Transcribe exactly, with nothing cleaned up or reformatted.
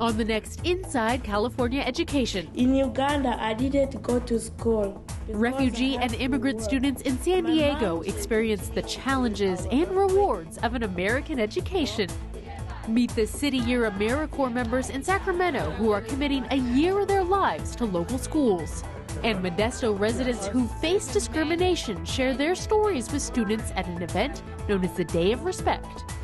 On the next Inside California Education. In Uganda, I didn't go to school. Refugee and immigrant students in San Diego experience the challenges and rewards of an American education. Meet the City Year AmeriCorps members in Sacramento who are committing a year of their lives to local schools. And Modesto residents who face discrimination share their stories with students at an event known as the Day of Respect.